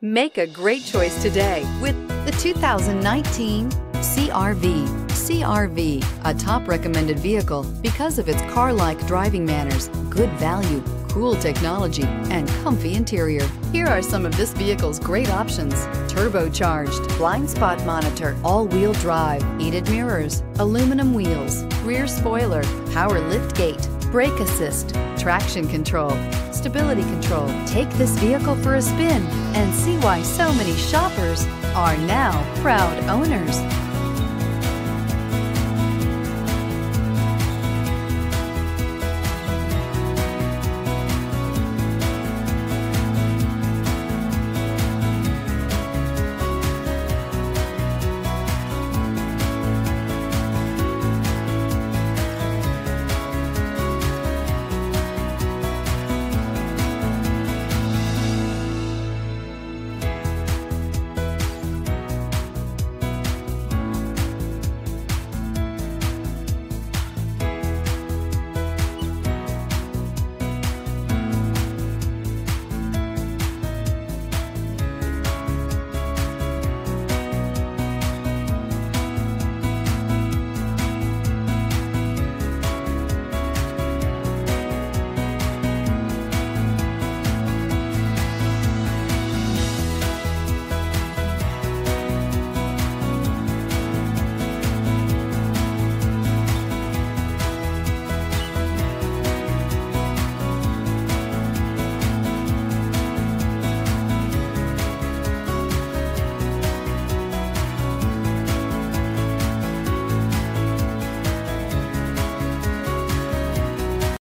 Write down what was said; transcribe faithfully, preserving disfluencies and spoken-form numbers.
Make a great choice today with the two thousand nineteen C R V. C R V, a top recommended vehicle because of its car-like driving manners, good value, cool technology, and comfy interior. Here are some of this vehicle's great options: turbocharged, blind spot monitor, all-wheel drive, heated mirrors, aluminum wheels, rear spoiler, power lift gate, brake assist, traction control, stability control. Take this vehicle for a spin and see why so many shoppers are now proud owners.